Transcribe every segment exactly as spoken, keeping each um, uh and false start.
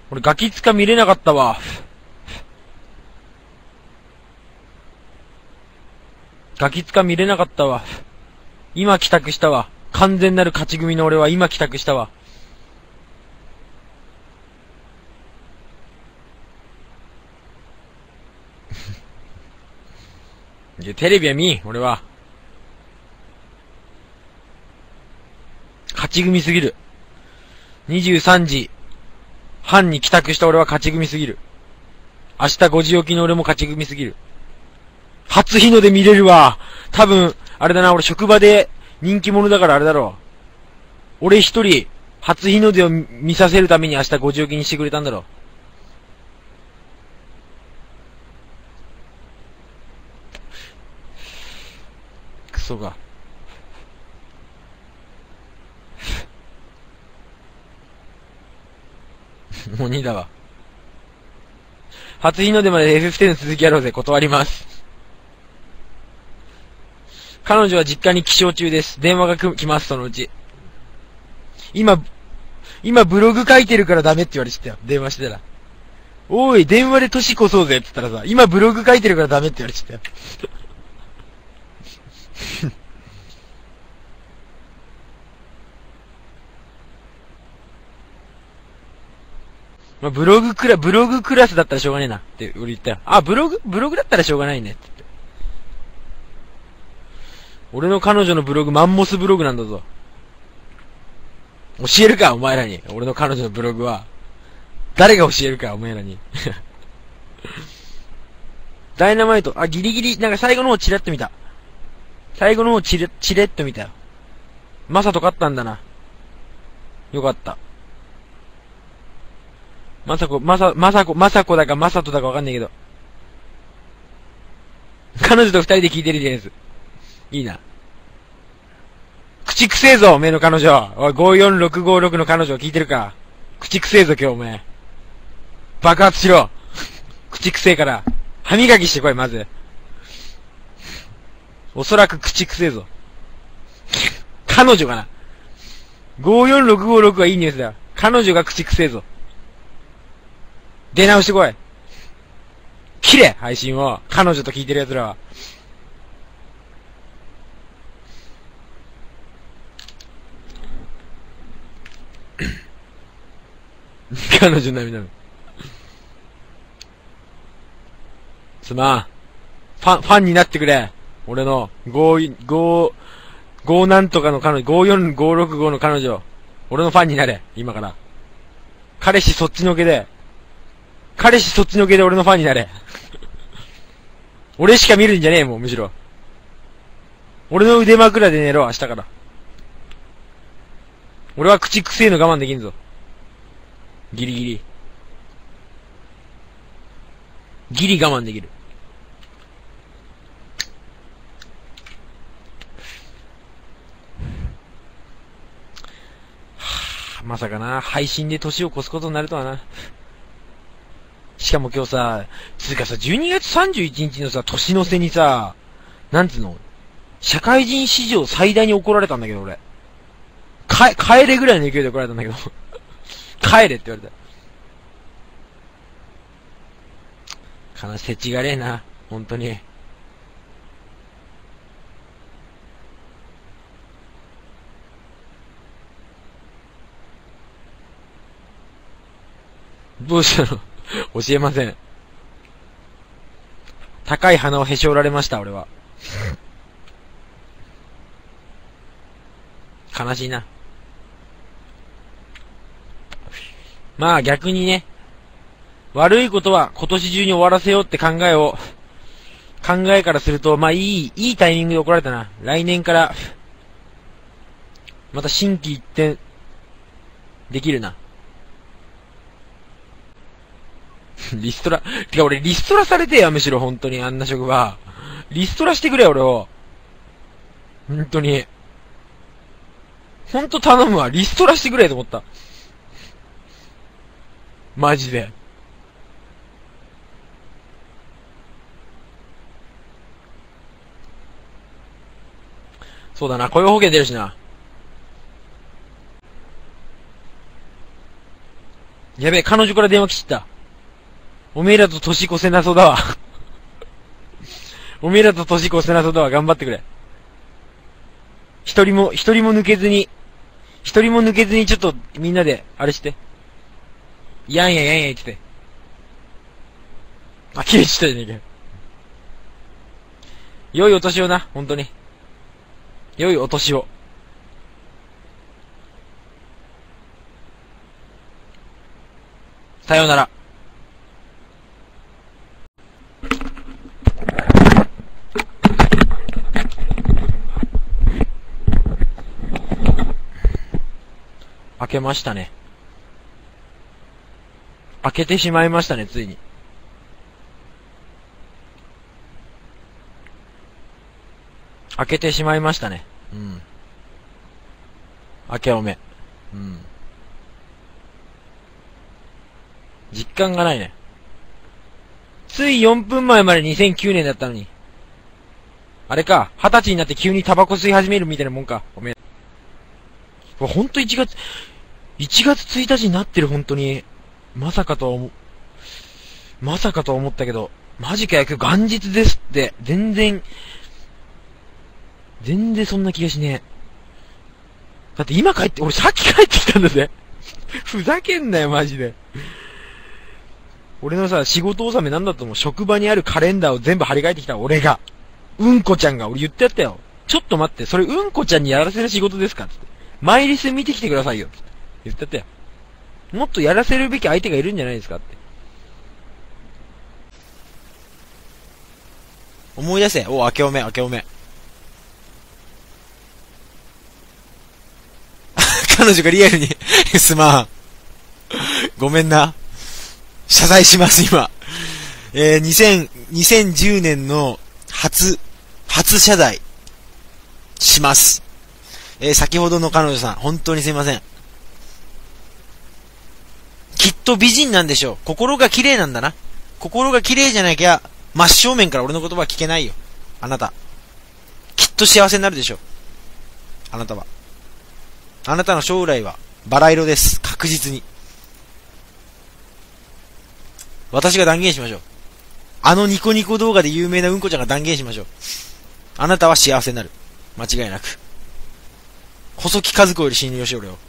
俺ガキ使見れなかったわ。ガキ使見れなかったわ。今帰宅したわ。完全なる勝ち組の俺は今帰宅したわ。いや、テレビは見ん、俺は。勝ち組すぎる。にじゅうさんじはんに帰宅した俺は勝ち組すぎる。明日ごじ起きの俺も勝ち組すぎる。初日の出見れるわ。多分、あれだな、俺職場で人気者だからあれだろう。俺一人、初日の出を見させるために明日ごじ起きにしてくれたんだろう。クソが。鬼だわ。初日の出まで エフエフテン の続きやろうぜ。断ります。彼女は実家に起床中です。電話が来ます、そのうち。今、今ブログ書いてるからダメって言われてたよ。電話してたら。おい、電話で年越そうぜって言ったらさ、今ブログ書いてるからダメって言われてたよ。まあ、ブログクラ、ブログクラスだったらしょうがねえなって俺言ったよ。あ、ブログブログだったらしょうがないねって言って。俺の彼女のブログマンモスブログなんだぞ。教えるか、お前らに。俺の彼女のブログは。誰が教えるか、お前らに。ダイナマイト、あ、ギリギリ、なんか最後の方チラッと見た。最後の方チレ、チレッと見たよ。マサと勝ったんだな。よかった。まさこ、まさ、まさこ、まさこだかまさとだかわかんないけど。彼女と二人で聞いてるやつ。いいな。口くせえぞ、おめえの彼女。おい、ごよんろくごろくの彼女聞いてるか。口くせえぞ、今日おめえ。爆発しろ。口くせえから。歯磨きしてこい、まず。おそらく口くせえぞ。彼女かな。ごよんろくごろくはいいニュースだよ。彼女が口くせえぞ。出直してこい。切れ配信を。彼女と聞いてる奴らは。彼女涙目。すまん。ファン、ファンになってくれ。俺の、ご、ご、ごなんとかの彼女、ごよんごろくごの彼女。俺のファンになれ。今から。彼氏そっちのけで。彼氏そっちのけで俺のファンになれ。俺しか見るんじゃねえもん、むしろ。俺の腕枕で寝ろ、明日から。俺は口くせえの我慢できんぞ。ギリギリ。ギリ我慢できる。はぁ、まさかな、配信で年を越すことになるとはな。しかも今日さ、つうかさ、じゅうにがつさんじゅういちにちのさ、年の瀬にさ、なんつうの、社会人史上最大に怒られたんだけど、俺。か、帰れぐらいの勢いで怒られたんだけど。帰れって言われた。悲し、せちがれえな。本当に。どうしたの教えません。高い鼻をへし折られました、俺は。悲しいな。まあ逆にね、悪いことは今年中に終わらせようって考えを、考えからすると、まあいい、いいタイミングで怒られたな。来年から、また心機一転、できるな。リストラ、てか俺リストラされてや、むしろ本当にあんな職場。リストラしてくれよ、俺を。本当に。本当頼むわ。リストラしてくれと思った。マジで。そうだな、雇用保険出るしな。 やべえ、彼女から電話来ちった。おめえらと年越せなそうだわ。おめえらと年越せなそうだわ。頑張ってくれ。一人も、一人も抜けずに、一人も抜けずにちょっとみんなで、あれして。やんややんや言ってて。あ、切れちゃったじゃねえかよ。良いお年をな、ほんとに。良いお年を。さようなら。開けましたね。開けてしまいましたね、ついに。開けてしまいましたね。うん。開けおめ。うん。実感がないね。ついよんぷんまえまでにせんきゅうねんだったのに。あれか、はたちになって急にタバコ吸い始めるみたいなもんか。ごめん。ほんといちがつ、いちがつついたちになってる、ほんとに。まさかとは思う、まさかとは思ったけど、マジかよ、今日元日ですって。全然、全然そんな気がしねえ。だって今帰って、俺さっき帰ってきたんだぜ。ふざけんなよ、マジで。俺のさ、仕事納めなんだと思う。職場にあるカレンダーを全部張り替えてきた俺が。うんこちゃんが、俺言ってやったよ。ちょっと待って、それうんこちゃんにやらせる仕事ですかつって。マイリス見てきてくださいよ。つって言ってやったよ。もっとやらせるべき相手がいるんじゃないですかって。思い出せ。お、明けおめ、明けおめ。彼女がリアルにすまん。ごめんな。謝罪します、今。えー、2000、にせんじゅうねんの初、初謝罪します。えー、先ほどの彼女さん、本当にすいません。きっと美人なんでしょう。心が綺麗なんだな。心が綺麗じゃなきゃ、真正面から俺の言葉は聞けないよ。あなた。きっと幸せになるでしょう。あなたは。あなたの将来は、バラ色です。確実に。私が断言しましょう。あのニコニコ動画で有名なうんこちゃんが断言しましょう。あなたは幸せになる。間違いなく。細木和子より信用しようよ。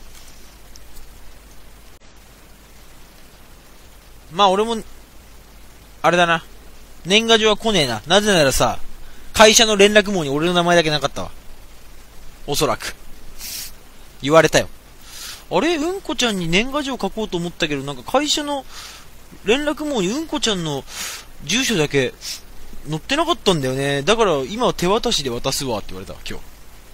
まあ俺も、あれだな。年賀状は来ねえな。なぜならさ、会社の連絡網に俺の名前だけなかったわ。おそらく。言われたよ。あれ、うんこちゃんに年賀状書こうと思ったけど、なんか会社の連絡網にうんこちゃんの住所だけ載ってなかったんだよね。だから今は手渡しで渡すわって言われたわ、今日。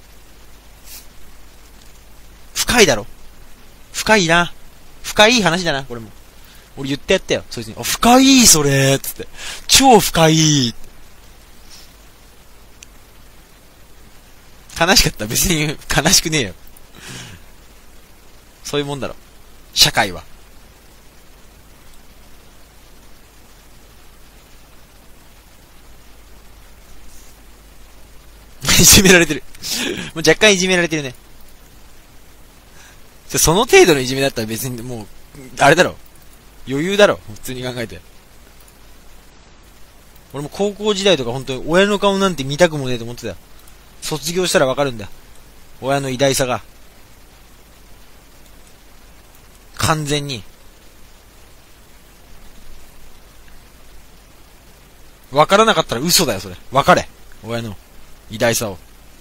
深いだろ。深いな。深い話だな、これも。俺言ってやったよ、そいつに。あ、深い、それーつって。超深い。悲しかった。別に悲しくねえよ。そういうもんだろ。社会は。いじめられてる。もう若干いじめられてるね。その程度のいじめだったら別にもう、あれだろ。余裕だろ。普通に考えて。俺も高校時代とか本当に親の顔なんて見たくもねえと思ってたよ。卒業したらわかるんだよ。親の偉大さが。完全に。わからなかったら嘘だよ、それ。わかれ。親の偉大さを。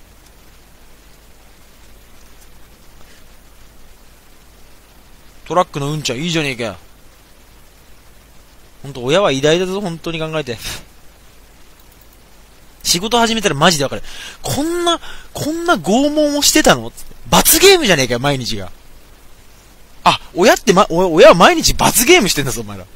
トラックのうんちゃんいいじゃねえかよ。ほんと親は偉大だぞ、本当に考えて。仕事始めたらマジでわかる。こんな、こんな拷問をしてたのつって。罰ゲームじゃねえかよ、毎日が。あ、親ってま、親は毎日罰ゲームしてんだぞ、お前ら。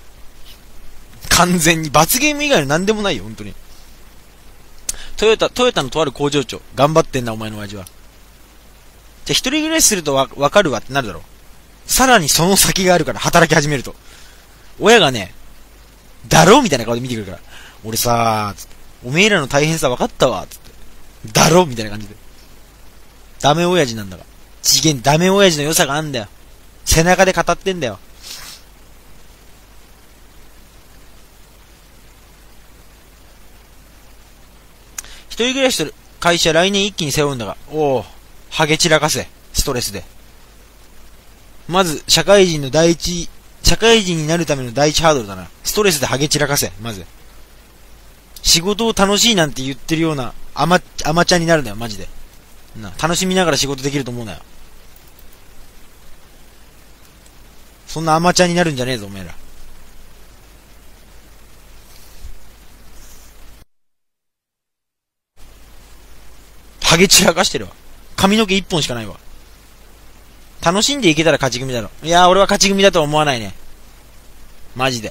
完全に。罰ゲーム以外の何でもないよ、本当に。トヨタ、トヨタのとある工場長。頑張ってんな、お前の親父は。じゃ、一人暮らしするとわ、わかるわってなるだろう。さらにその先があるから、働き始めると。親がね、だろみたいな顔で見てくるから。俺さー、つって、おめえらの大変さ分かったわ、つって。だろみたいな感じで。ダメ親父なんだが。次元ダメ親父の良さがあんだよ。背中で語ってんだよ。 一人暮らしする会社来年一気に背負うんだが、おお、ハゲ散らかせ、ストレスで。まず、社会人の第一、社会人になるための第一ハードルだな。ストレスでハゲ散らかせ、まず。仕事を楽しいなんて言ってるような、アマ、アマちゃんになるんだよ、マジで。な、楽しみながら仕事できると思うなよ。そんなアマちゃんになるんじゃねえぞ、おめえら。ハゲ散らかしてるわ。髪の毛一本しかないわ。楽しんでいけたら勝ち組だろ。いやー、俺は勝ち組だとは思わないね。マジで。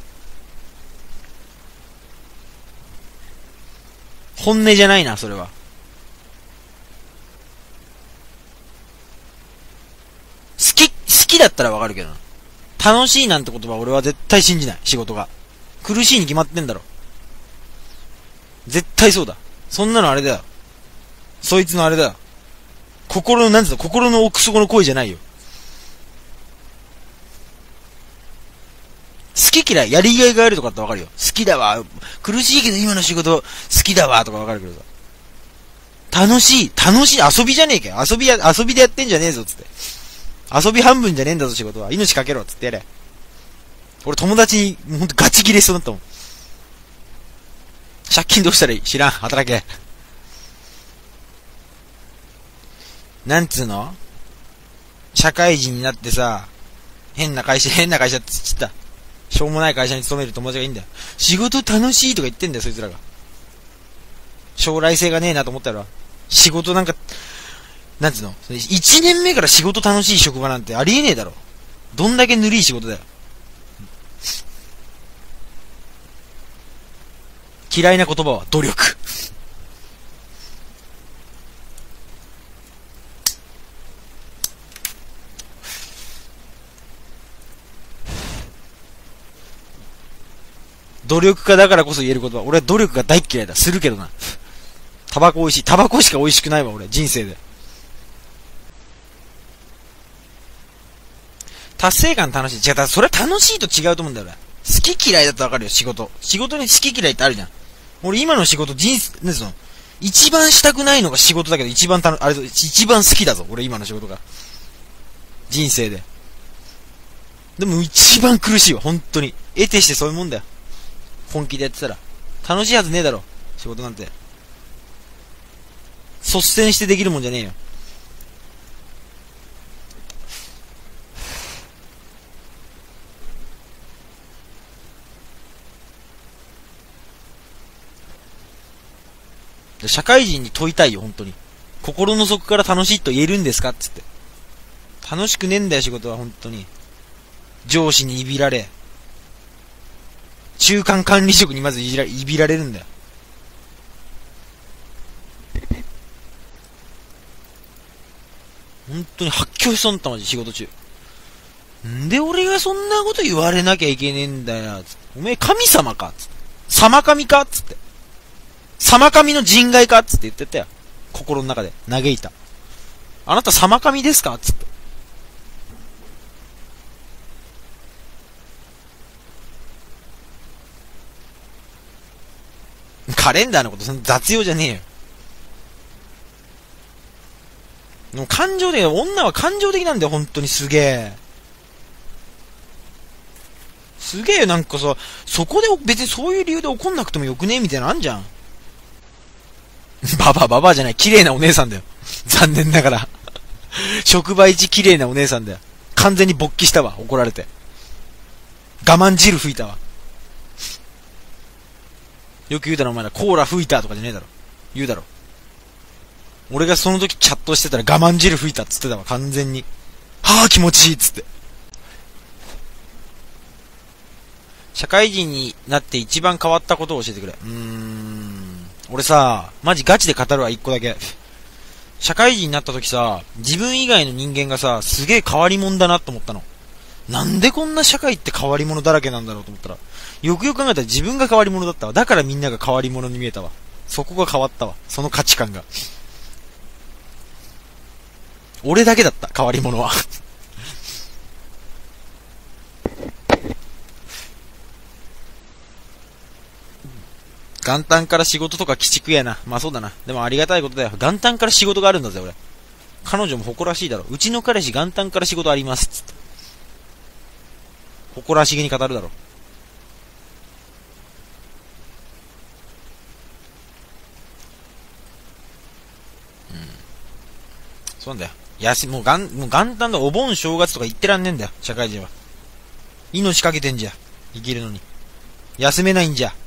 本音じゃないな、それは。好き、好きだったらわかるけどな。楽しいなんて言葉俺は絶対信じない、仕事が。苦しいに決まってんだろ。絶対そうだ。そんなのあれだよ。そいつのあれだよ。心の、なんつうの、心の奥底の声じゃないよ。好き嫌い、やりがいがあるとかってわかるよ。好きだわ。苦しいけど今の仕事好きだわとかわかるけどさ。楽しい、楽しい、遊びじゃねえかよ。遊びや、遊びでやってんじゃねえぞ、つって。遊び半分じゃねえんだぞ、仕事は。命かけろ、つってやれ。俺友達に、ほんとガチ切れしそうだったもん。借金どうしたらいい？知らん。働け。なんつうの？社会人になってさ、変な会社、変な会社って言った。しょうもない会社に勤める友達がいいんだよ。仕事楽しいとか言ってんだよ、そいつらが。将来性がねえなと思ったら、仕事なんか、なんつうの？一年目から仕事楽しい職場なんてありえねえだろ。どんだけぬるい仕事だよ。嫌いな言葉は努力。努力家だからこそ言える言葉。俺は努力が大嫌いだ。するけどな。タバコ美味しい。タバコしか美味しくないわ、俺。人生で。達成感楽しい。違う、それは楽しいと違うと思うんだよ、俺。好き嫌いだとわかるよ、仕事。仕事に好き嫌いってあるじゃん。俺今の仕事、人生、なんつうの？一番したくないのが仕事だけど、一番たの、あれ、一番好きだぞ、俺今の仕事が。人生で。でも一番苦しいわ、本当に。得てしてそういうもんだよ。本気でやってたら。楽しいはずねえだろ、仕事なんて。率先してできるもんじゃねえよ。社会人に問いたいよ、本当に。心の底から楽しいと言えるんですかっつって。楽しくねえんだよ、仕事は、本当に。上司にいびられ。中間管理職にまずいじら、いびられるんだよ。本当に発狂しそうになった、マジ、仕事中。んで俺がそんなこと言われなきゃいけねえんだよ、つって。おめえ神様かつって。様神かつって。様神の人外かつって言ってたよ。心の中で。嘆いた。あなた様神ですかつって。カレンダーのことそんな雑用じゃねえよ。もう感情的、女は感情的なんだよ、本当にすげえ。すげえなんかさ、そこで別にそういう理由で怒んなくてもよくねえみたいなのあんじゃん。ババアババアじゃない、綺麗なお姉さんだよ。残念ながら。職場一綺麗なお姉さんだよ。完全に勃起したわ、怒られて。我慢汁吹いたわ。よく言うだろ、お前ら、コーラ吹いたとかじゃねえだろ。言うだろ。俺がその時チャットしてたら我慢汁吹いたっつってたわ、完全に。はぁ、気持ちいいっつって。社会人になって一番変わったことを教えてくれ。うーん。俺さ、マジガチで語るわ、一個だけ。社会人になった時さ、自分以外の人間がさ、すげえ変わり者だなと思ったの。なんでこんな社会って変わり者だらけなんだろうと思ったら、よくよく考えたら自分が変わり者だったわ。だからみんなが変わり者に見えたわ。そこが変わったわ。その価値観が。俺だけだった、変わり者は。 元旦から仕事とか鬼畜やな。まあそうだな。でもありがたいことだよ。元旦から仕事があるんだぜ、俺。彼女も誇らしいだろ。うちの彼氏元旦から仕事あります。つって。誇らしげに語るだろ。うん。そうなんだよ。休み、もう元、もう元旦だ、お盆正月とか言ってらんねえんだよ、社会人は。命かけてんじゃ。生きるのに。休めないんじゃ。